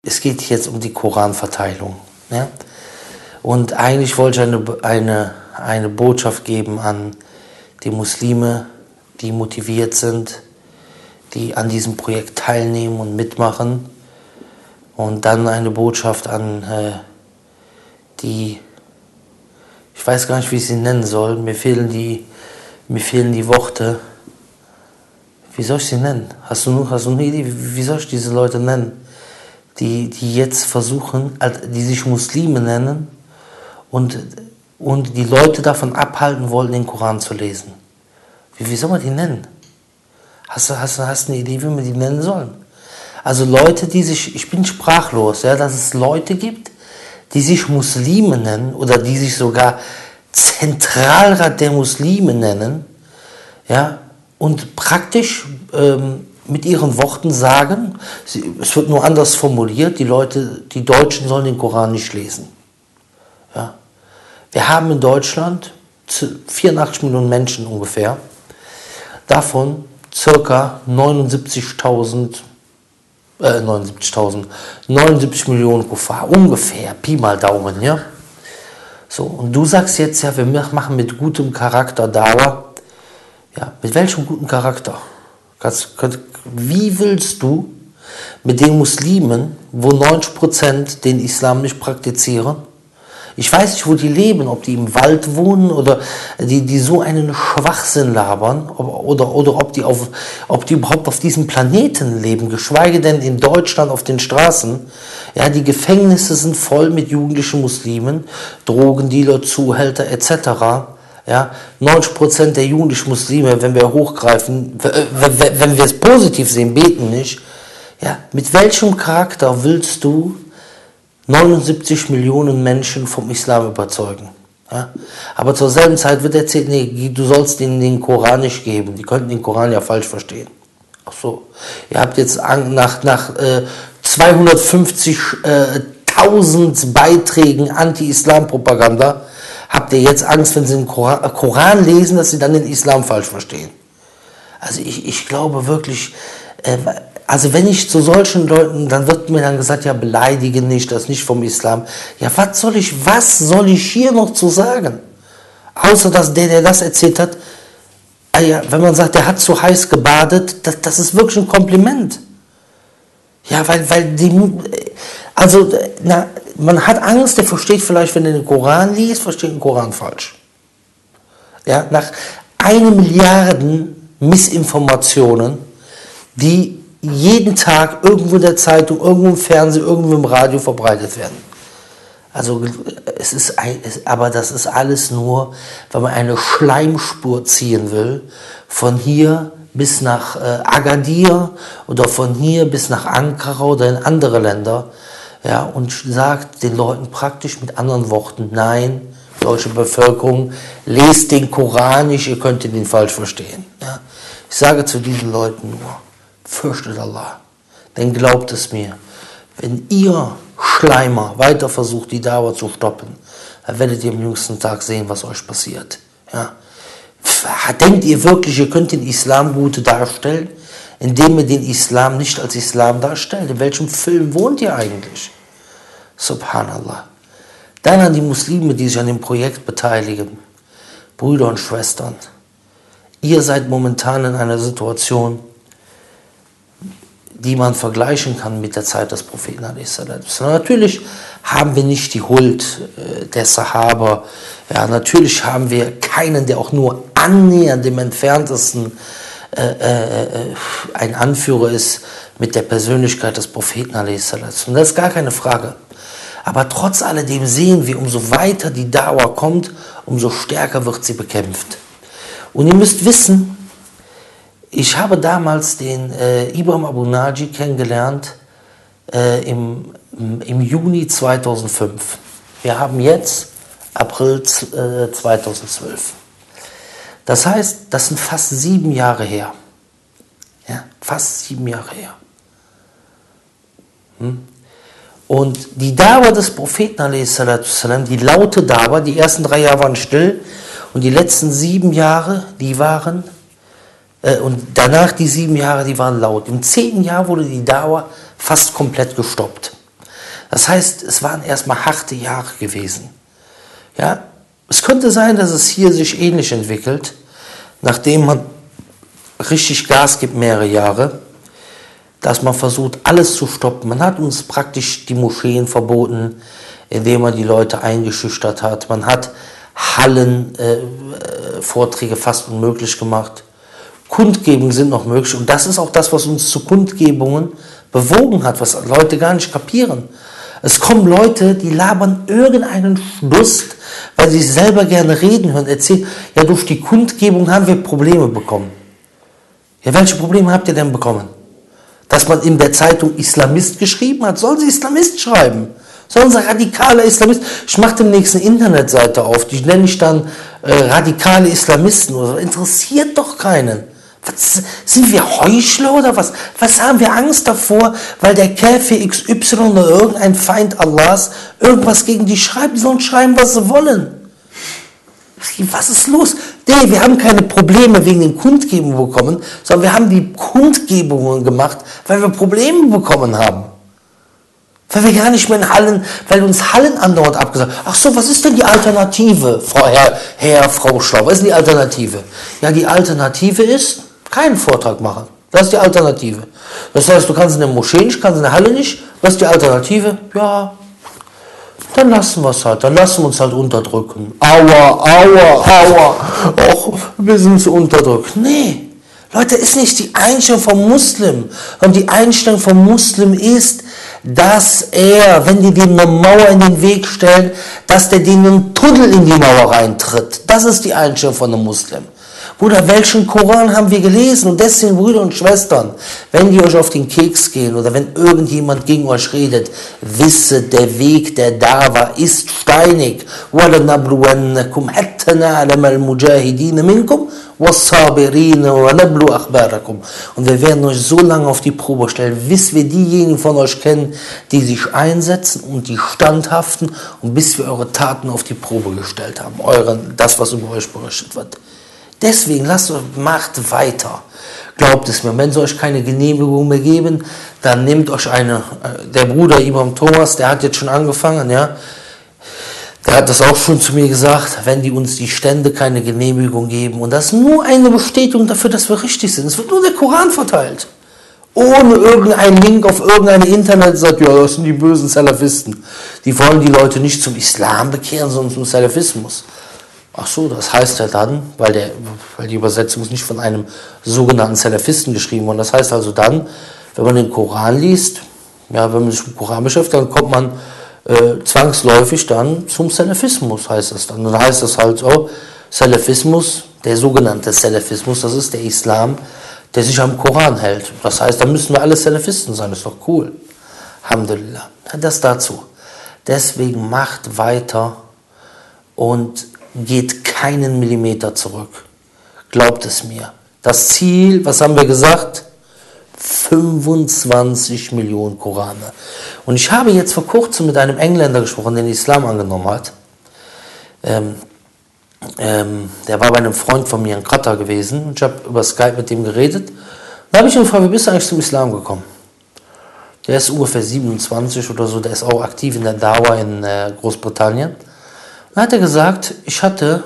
es geht jetzt um die Koranverteilung. Ja? Und eigentlich wollte ich eine Botschaft geben an die Muslime, die motiviert sind, die an diesem Projekt teilnehmen und mitmachen. Und dann eine Botschaft an die, ich weiß gar nicht, wie ich sie nennen soll, mir fehlen die Worte. Wie soll ich sie nennen? Hast du eine Idee, wie soll ich diese Leute nennen? Die jetzt versuchen, die sich Muslime nennen und die Leute davon abhalten wollen, den Koran zu lesen. Wie soll man die nennen? Hast du eine Idee, wie man die nennen soll? Also Leute, ich bin sprachlos, ja, dass es Leute gibt, die sich Muslime nennen oder die sich sogar Zentralrat der Muslime nennen, ja, und praktisch mit ihren Worten sagen, es wird nur anders formuliert, die Deutschen sollen den Koran nicht lesen. Ja. Wir haben in Deutschland 84 Millionen Menschen ungefähr, davon circa 79 Millionen Kuffar, ungefähr, Pi mal Daumen, ja. So, und du sagst jetzt, ja, wir machen mit gutem Charakter Dawa. Ja, mit welchem guten Charakter? Wie willst du mit den Muslimen, wo 90% den Islam nicht praktizieren? Ich weiß nicht, wo die leben, ob die im Wald wohnen oder die so einen Schwachsinn labern oder ob die überhaupt auf diesem Planeten leben, geschweige denn in Deutschland auf den Straßen. Ja, die Gefängnisse sind voll mit jugendlichen Muslimen, Drogendealer, Zuhälter etc. Ja, 90% der jugendlichen Muslime, wenn wir hochgreifen, wenn wir es positiv sehen, beten nicht. Ja, mit welchem Charakter willst du 79 Millionen Menschen vom Islam überzeugen? Ja? Aber zur selben Zeit wird erzählt, nee, du sollst ihnen den Koran nicht geben. Die könnten den Koran ja falsch verstehen. Ach so, ihr habt jetzt nach 250.000 Beiträgen Anti-Islam-Propaganda, habt ihr jetzt Angst, wenn sie den Koran lesen, dass sie dann den Islam falsch verstehen? Also ich glaube wirklich, also wenn ich zu solchen Leuten, dann wird mir dann gesagt, ja, beleidige nicht, das ist nicht vom Islam. Ja, was soll ich hier noch zu sagen? Außer dass der das erzählt hat, ja, wenn man sagt, der hat zu heiß gebadet, das ist wirklich ein Kompliment. Ja, weil man hat Angst, der versteht vielleicht, wenn er den Koran liest, versteht den Koran falsch. Ja, nach 1 Milliarde Missinformationen, die jeden Tag irgendwo in der Zeitung, irgendwo im Fernsehen, irgendwo im Radio verbreitet werden. Also aber das ist alles nur, wenn man eine Schleimspur ziehen will, von hier bis nach Agadir oder von hier bis nach Ankara oder in andere Länder, ja, und sagt den Leuten praktisch mit anderen Worten, nein, deutsche Bevölkerung, lest den Koran nicht, ihr könnt ihn falsch verstehen. Ja. Ich sage zu diesen Leuten nur, fürchtet Allah, denn glaubt es mir, wenn ihr Schleimer weiter versucht, die Dauer zu stoppen, dann werdet ihr am jüngsten Tag sehen, was euch passiert. Ja. Denkt ihr wirklich, ihr könnt den Islam gut darstellen, indem ihr den Islam nicht als Islam darstellt? In welchem Film wohnt ihr eigentlich? Subhanallah. Dann an die Muslime, die sich an dem Projekt beteiligen. Brüder und Schwestern, ihr seid momentan in einer Situation, die man vergleichen kann mit der Zeit des Propheten. Natürlich haben wir nicht die Huld der Sahaba. Ja, natürlich haben wir keinen, der auch nur annähernd im entferntesten ein Anführer ist mit der Persönlichkeit des Propheten. Und das ist gar keine Frage. Aber trotz alledem sehen wir, umso weiter die Dauer kommt, umso stärker wird sie bekämpft. Und ihr müsst wissen, ich habe damals den Ibrahim Abu Naji kennengelernt im Juni 2005. Wir haben jetzt April 2012. Das heißt, das sind fast 7 Jahre her. Ja, fast 7 Jahre her. Und die Dawa des Propheten, die laute Dawa, die ersten 3 Jahre waren still und die letzten 7 Jahre, die waren, und danach die 7 Jahre, die waren laut. Im 10. Jahr wurde die Dawa fast komplett gestoppt. Das heißt, es waren erstmal harte Jahre gewesen. Ja, es könnte sein, dass es hier sich ähnlich entwickelt, nachdem man richtig Gas gibt, mehrere Jahre, dass man versucht, alles zu stoppen. Man hat uns praktisch die Moscheen verboten, indem man die Leute eingeschüchtert hat. Man hat Hallenvorträge fast unmöglich gemacht. Kundgebungen sind noch möglich. Und das ist auch das, was uns zu Kundgebungen bewogen hat, was Leute gar nicht kapieren. Es kommen Leute, die labern irgendeinen Lust, weil sie selber gerne reden hören, erzählen, ja, durch die Kundgebung haben wir Probleme bekommen. Ja, welche Probleme habt ihr denn bekommen? Dass man in der Zeitung Islamist geschrieben hat, sollen sie Islamist schreiben. Sollen sie radikale Islamisten. Ich mache demnächst eine Internetseite auf, die nenne ich dann radikale Islamisten oder so. Interessiert doch keinen. Was, sind wir Heuchler oder was? Was haben wir Angst davor, weil der Käfer XY oder irgendein Feind Allahs irgendwas gegen die schreibt? Die sollen schreiben, was sie wollen. Was ist los? Nee, wir haben keine Probleme wegen den Kundgebungen bekommen, sondern wir haben die Kundgebungen gemacht, weil wir Probleme bekommen haben. Weil wir gar nicht mehr in Hallen, weil uns Hallen andauernd abgesagt haben. Ach so, was ist denn die Alternative, Frau Schlau? Was ist die Alternative? Ja, die Alternative ist, keinen Vortrag machen. Das ist die Alternative. Das heißt, du kannst in der Moschee nicht, kannst in der Halle nicht. Was ist die Alternative? Ja, dann lassen wir es halt. Dann lassen wir uns halt unterdrücken. Aua. Och, wir sind so unterdrückt. Nee. Leute, ist nicht die Einstellung vom Muslim. Und die Einstellung vom Muslim ist, dass er, wenn die dem eine Mauer in den Weg stellen, dass der denen einen Tunnel in die Mauer reintritt. Das ist die Einstellung von einem Muslim. Bruder, welchen Koran haben wir gelesen? Und deswegen, Brüder und Schwestern, wenn die euch auf den Keks gehen oder wenn irgendjemand gegen euch redet, wisse, der Weg der Dawa ist steinig. وَلَنَبْلُوَنَّكُمْ حَتَّى نَعْلَمَ الْمُجَاهِدِينَ مِنْكُمْ وَالصَّابِرِينَ وَنَبْلُوا أَخْبَارَكُمْ. Und wir werden euch so lange auf die Probe stellen, bis wir diejenigen von euch kennen, die sich einsetzen und die standhaften und bis wir eure Taten auf die Probe gestellt haben. Das, was über euch berichtet wird. Deswegen macht weiter. Glaubt es mir, wenn sie euch keine Genehmigung mehr geben, dann nehmt euch der Bruder Imam Thomas, der hat jetzt schon angefangen, ja, der hat das auch schon zu mir gesagt, wenn die uns die Stände keine Genehmigung geben, und das ist nur eine Bestätigung dafür, dass wir richtig sind. Es wird nur der Koran verteilt. Ohne irgendeinen Link auf irgendeine Internetseite, ja, das sind die bösen Salafisten. Die wollen die Leute nicht zum Islam bekehren, sondern zum Salafismus. Ach so, das heißt ja dann, weil die Übersetzung ist nicht von einem sogenannten Salafisten geschrieben worden. Das heißt also dann, wenn man den Koran liest, ja, wenn man sich mit dem Koran beschäftigt, dann kommt man zwangsläufig dann zum Salafismus, heißt es dann. Und dann heißt es halt so, Salafismus, der sogenannte Salafismus, das ist der Islam, der sich am Koran hält. Das heißt, dann müssen wir alle Salafisten sein, das ist doch cool. Alhamdulillah. Das dazu. Deswegen macht weiter und geht keinen Millimeter zurück. Glaubt es mir. Das Ziel, was haben wir gesagt? 25 Millionen Korane. Und ich habe jetzt vor kurzem mit einem Engländer gesprochen, der den Islam angenommen hat. Der war bei einem Freund von mir in Katar gewesen. Und ich habe über Skype mit dem geredet. Da habe ich ihn gefragt, wie bist du eigentlich zum Islam gekommen? Der ist ungefähr 27 oder so, der ist auch aktiv in der Dawa in Großbritannien. Dann hat er gesagt, ich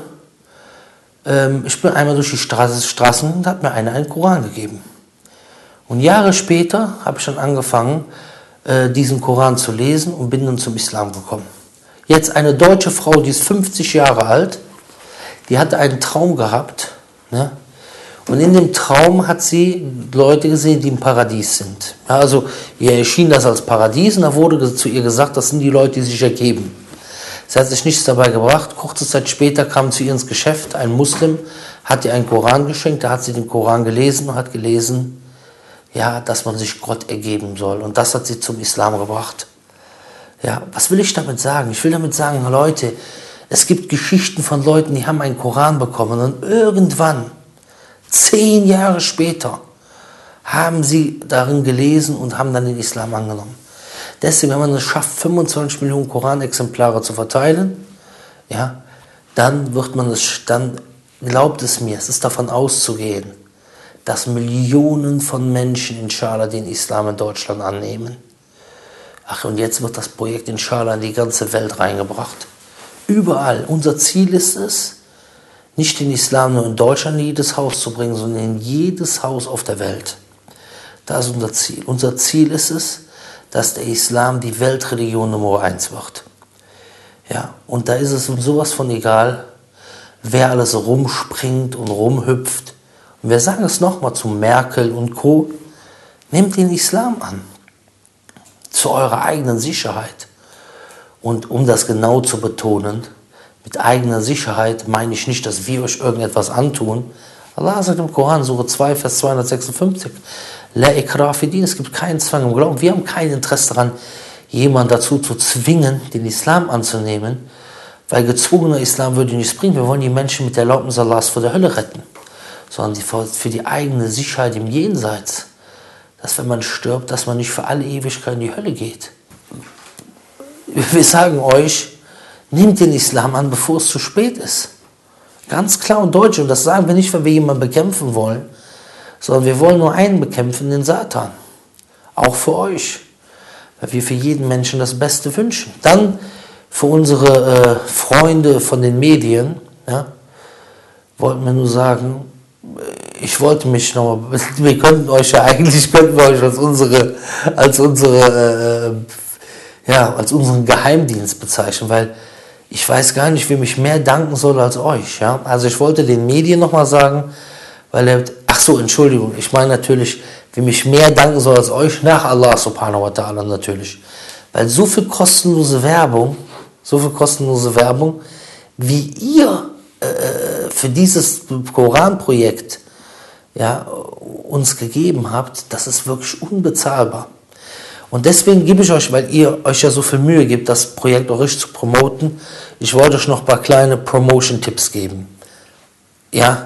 bin einmal durch die Straßen und hat mir einen Koran gegeben. Und Jahre später habe ich dann angefangen, diesen Koran zu lesen und bin dann zum Islam gekommen. Jetzt eine deutsche Frau, die ist 50 Jahre alt, die hatte einen Traum gehabt, ne? Und in dem Traum hat sie Leute gesehen, die im Paradies sind. Ja, also ihr erschien das als Paradies und da wurde zu ihr gesagt, das sind die Leute, die sich ergeben. Sie hat sich nichts dabei gebracht. Kurze Zeit später kam zu ihr ins Geschäft ein Muslim, hat ihr einen Koran geschenkt, da hat sie den Koran gelesen und hat gelesen, ja, dass man sich Gott ergeben soll. Und das hat sie zum Islam gebracht. Ja, was will ich damit sagen? Ich will damit sagen, Leute, es gibt Geschichten von Leuten, die haben einen Koran bekommen und irgendwann, 10 Jahre später, haben sie darin gelesen und haben dann den Islam angenommen. Deswegen, wenn man es schafft, 25 Millionen Koranexemplare zu verteilen, ja, dann glaubt es mir, es ist davon auszugehen, dass Millionen von Menschen, inshallah, den Islam in Deutschland annehmen. Ach, und jetzt wird das Projekt inshallah in die ganze Welt reingebracht. Überall. Unser Ziel ist es, nicht den Islam nur in Deutschland in jedes Haus zu bringen, sondern in jedes Haus auf der Welt. Das ist unser Ziel. Unser Ziel ist es, dass der Islam die Weltreligion Nummer 1 wird. Ja, und da ist es um sowas von egal, wer alles rumspringt und rumhüpft. Und wir sagen es nochmal zu Merkel und Co. Nehmt den Islam an. Zu eurer eigenen Sicherheit. Und um das genau zu betonen, mit eigener Sicherheit meine ich nicht, dass wir euch irgendetwas antun. Allah sagt im Koran, Sure 2, Vers 256, La ikra fi din, es gibt keinen Zwang im Glauben. Wir haben kein Interesse daran, jemanden dazu zu zwingen, den Islam anzunehmen, weil gezwungener Islam würde nichts bringen. Wir wollen die Menschen mit der Erlaubnis Allahs vor der Hölle retten, sondern für die eigene Sicherheit im Jenseits, dass wenn man stirbt, dass man nicht für alle Ewigkeit in die Hölle geht. Wir sagen euch, nehmt den Islam an, bevor es zu spät ist. Ganz klar und deutlich. Und das sagen wir nicht, weil wir jemanden bekämpfen wollen, sondern wir wollen nur einen bekämpfen, den Satan. Auch für euch. Weil wir für jeden Menschen das Beste wünschen. Dann für unsere Freunde von den Medien, ja, wollten wir nur sagen, ich wollte mich nochmal, wir könnten euch ja eigentlich, als unseren Geheimdienst bezeichnen, weil ich weiß gar nicht, wem ich mehr danken soll als euch. Ja? Also ich wollte den Medien nochmal sagen, Entschuldigung, ich meine natürlich, wem ich mehr danken soll als euch, nach Allah subhanahu wa ta'ala natürlich. Weil so viel kostenlose Werbung, wie ihr für dieses Koranprojekt uns gegeben habt, das ist wirklich unbezahlbar. Und deswegen gebe ich euch, weil ihr euch ja so viel Mühe gebt, das Projekt auch richtig zu promoten, ich wollte euch noch ein paar kleine Promotion-Tipps geben. Ja,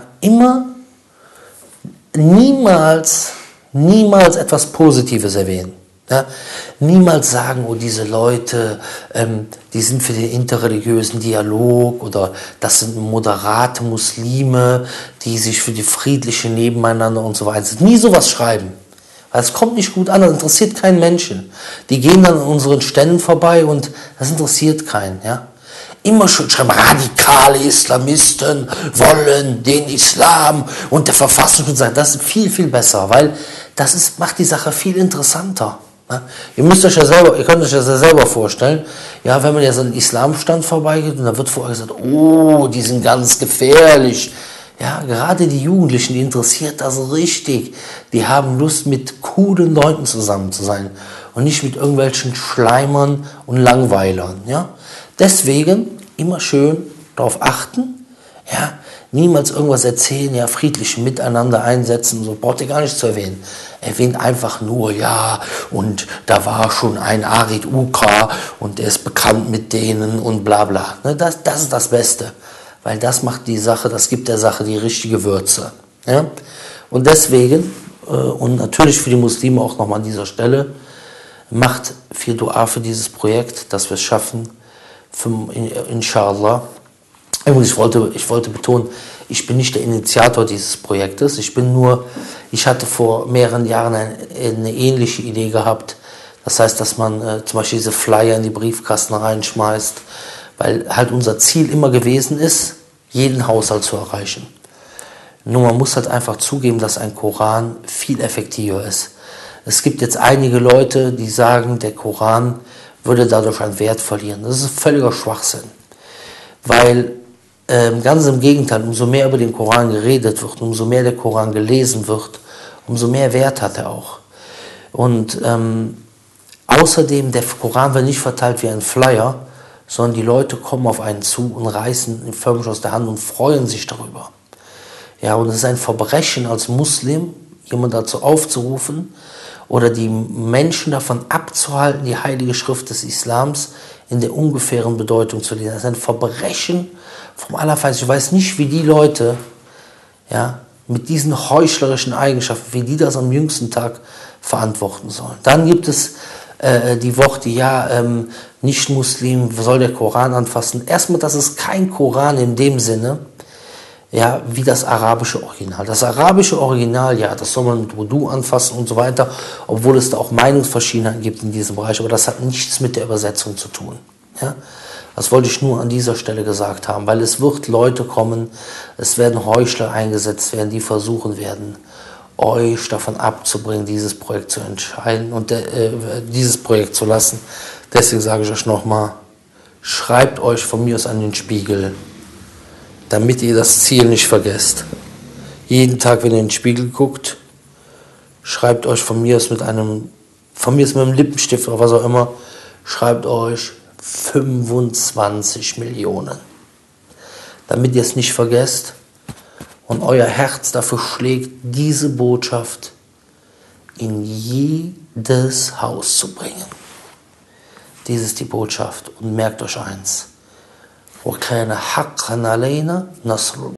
niemals etwas Positives erwähnen. Ja? Niemals sagen, oh, diese Leute, die sind für den interreligiösen Dialog oder das sind moderate Muslime, die sich für die friedliche Nebeneinander und so weiter sind. Nie sowas schreiben. Es kommt nicht gut an, das interessiert keinen Menschen. Die gehen dann an unseren Ständen vorbei und das interessiert keinen. Ja? Immer schon schreiben, radikale Islamisten wollen den Islam und der Verfassungsschutz sagen, das ist viel, viel besser, weil macht die Sache viel interessanter. Ja? Ihr könnt euch das ja selber vorstellen, ja, wenn man jetzt an den Islamstand vorbeigeht und da wird vorher gesagt, oh, die sind ganz gefährlich. Ja, gerade die Jugendlichen, die interessiert das richtig. Die haben Lust, mit coolen Leuten zusammen zu sein und nicht mit irgendwelchen Schleimern und Langweilern. Ja? Deswegen immer schön darauf achten, ja? Niemals irgendwas erzählen, ja, friedlich miteinander einsetzen, so braucht ihr gar nicht zu erwähnen. Erwähnt einfach nur, ja, und da war schon ein Arid Uqa und der ist bekannt mit denen und bla bla. Ne, das ist das Beste. Weil das gibt der Sache die richtige Würze. Ja? Und deswegen, und natürlich für die Muslime auch nochmal an dieser Stelle, macht viel Dua für dieses Projekt, dass wir es schaffen, inshallah. Ich wollte betonen, ich bin nicht der Initiator dieses Projektes, ich hatte vor mehreren Jahren eine ähnliche Idee gehabt. Das heißt, dass man zum Beispiel diese Flyer in die Briefkasten reinschmeißt, weil halt unser Ziel immer gewesen ist, jeden Haushalt zu erreichen. Nur man muss halt einfach zugeben, dass ein Koran viel effektiver ist. Es gibt jetzt einige Leute, die sagen, der Koran würde dadurch an Wert verlieren. Das ist völliger Schwachsinn. Weil ganz im Gegenteil, umso mehr über den Koran geredet wird, umso mehr der Koran gelesen wird, umso mehr Wert hat er auch. Und außerdem, der Koran wird nicht verteilt wie ein Flyer, sondern die Leute kommen auf einen zu und reißen ihn förmlich aus der Hand und freuen sich darüber. Ja, und es ist ein Verbrechen als Muslim, jemanden dazu aufzurufen oder die Menschen davon abzuhalten, die heilige Schrift des Islams in der ungefähren Bedeutung zu lesen. Das ist ein Verbrechen vom Allerfeinsten. Ich weiß nicht, wie die Leute, ja, mit diesen heuchlerischen Eigenschaften, wie die das am jüngsten Tag verantworten sollen. Dann gibt es die Worte, ja, Nicht-Muslim soll der Koran anfassen. Erstmal, das ist kein Koran in dem Sinne, ja, wie das arabische Original. Das arabische Original, ja, das soll man mit Wudu anfassen und so weiter, obwohl es da auch Meinungsverschiedenheiten gibt in diesem Bereich, aber das hat nichts mit der Übersetzung zu tun. Ja? Das wollte ich nur an dieser Stelle gesagt haben, weil es wird Leute kommen, es werden Heuchler eingesetzt werden, die versuchen werden, euch davon abzubringen, dieses Projekt zu entscheiden und dieses Projekt zu lassen. Deswegen sage ich euch nochmal, schreibt euch von mir aus an den Spiegel, damit ihr das Ziel nicht vergesst. Jeden Tag, wenn ihr in den Spiegel guckt, schreibt euch von mir aus mit einem Lippenstift oder was auch immer, schreibt euch 25 Millionen. Damit ihr es nicht vergesst und euer Herz dafür schlägt, diese Botschaft in jedes Haus zu bringen. Dies ist die Botschaft und merkt euch eins. وَكَانَ حَقًّا عَلَيْنَا نَصْرُ